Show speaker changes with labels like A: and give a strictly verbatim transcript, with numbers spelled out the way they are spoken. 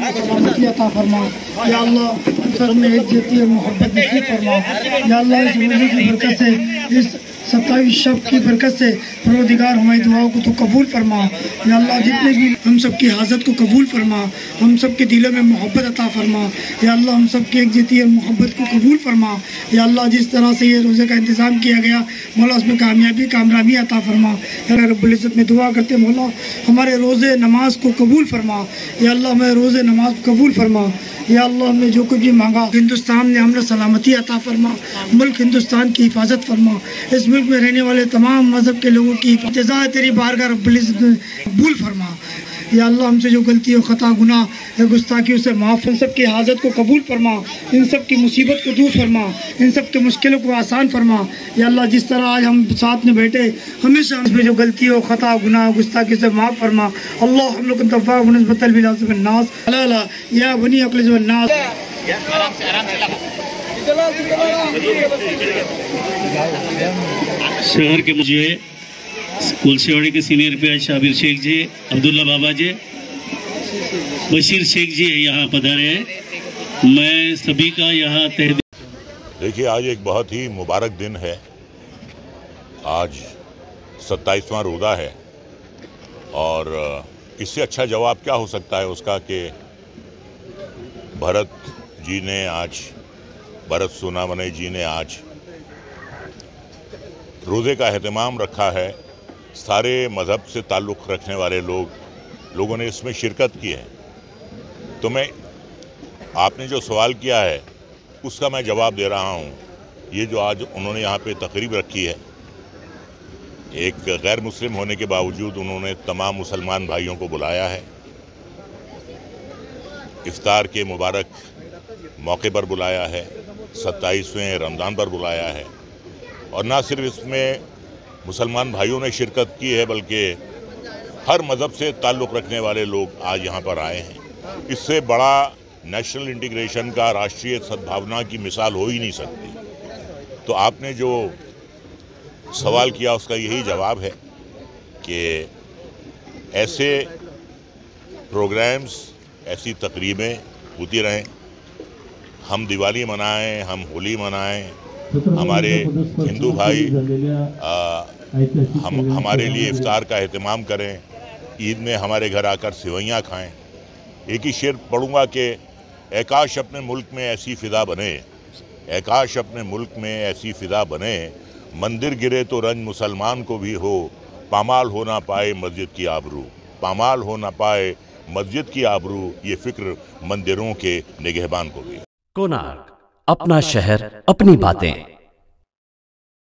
A: सलामती अता फरमा। या अल्लाह सब में एक जेती और मोहब्बत नसीब फरमा। या अल्लाह इस रोज़े की बरकत से, इस सत्ताईस शब की बरकत से परवरदिगार हमारी दुआओं को तो कबूल फरमा। या अल्लाह जितने भी हम सब की हाजत को कबूल फरमा, हम सब के दिलों में मोहब्बत अता फरमा। या अल्लाह हम सब की एक जेती और मोहब्बत को कबूल फरमा। या अल्लाह जिस तरह से ये रोज़े का इंतज़ाम किया गया मौला उसमें कामयाबी कामयाबी अता फरमा। या रब्बुल इज़्ज़त में दुआ करते मौला हमारे रोज़े नमाज को कबूल फरमा। या अल्लाह हमारे रोज़े नमाज को कबूल फरमा। या अल्लाह हमने जो कुछ भी मांगा, हिंदुस्तान ने हमने सलामती अता फरमा, मुल्क हिंदुस्तान की हिफाजत फरमा, इस मुल्क में रहने वाले तमाम मज़हब के लोगों की इंतज़ार तेरी बारगाह रब्बुल इज़्ज़त में कबूल फरमा। या अल्लाह हमसे जो गलती और ख़ता गुनाह गुस्ताखी उसे माफ़, इन सब की हाजत को कबूल फरमा, इन सब की मुसीबत को दूर फरमा, इन सब की मुश्किलों को आसान फरमा। या अल्लाह जिस तरह आज हम साथ में बैठे हमेशा इसमें जो गलती हो ख़ता गुनाह गुस्ताखी से माफ़ फरमा। अल्लाह हम लोग तफ़ा बनस्बतल बिलासनास अला या बनी अक़लनास।
B: शहर के मुझे कुलसेवाड़ी के सीनियर पे शाबिर शेख जी, अब्दुल्ला बाबा जी, बशीर शेख जी यहाँ पधारे हैं। मैं सभी का यहाँ तह
C: देखिए, आज एक बहुत ही मुबारक दिन है। आज सत्ताईसवां रोज़ा है और इससे अच्छा जवाब क्या हो सकता है उसका कि भरत जी ने आज, भरत सोनावने जी ने आज रोज़े का एहतमाम रखा है। सारे मज़हब से ताल्लुक़ रखने वाले लोग लोगों ने इसमें शिरकत की है। तो मैं, आपने जो सवाल किया है उसका मैं जवाब दे रहा हूँ। ये जो आज उन्होंने यहाँ पे तकरीब रखी है, एक गैर मुस्लिम होने के बावजूद उन्होंने तमाम मुसलमान भाइयों को बुलाया है, इफ्तार के मुबारक मौके पर बुलाया है, सत्ताईसवें रमज़ान पर बुलाया है। और ना सिर्फ इसमें मुसलमान भाइयों ने शिरकत की है बल्कि हर मज़हब से ताल्लुक़ रखने वाले लोग आज यहाँ पर आए हैं। इससे बड़ा नेशनल इंटीग्रेशन का, राष्ट्रीय सद्भावना की मिसाल हो ही नहीं सकती। तो आपने जो सवाल किया उसका यही जवाब है कि ऐसे प्रोग्राम्स, ऐसी तकरीबें होती रहें। हम दिवाली मनाएं, हम होली मनाएं, हमारे हिंदू भाई आ, हम हमारे लिए इफ्तार का एहतमाम करें, ईद में हमारे घर आकर सेवइयाँ खाएं। एक ही शेर पढ़ूंगा कि ए काश अपने मुल्क में ऐसी फ़िदा बने, ए काश अपने मुल्क में ऐसी फ़िदा बने, मंदिर गिरे तो रंज मुसलमान को भी हो, पामाल हो ना पाए मस्जिद की आबरू, पामाल हो ना पाए मस्जिद की आबरू, ये फ़िक्र मंदिरों के निगहबान को भी।
D: कोणार्क, अपना शहर अपनी बातें।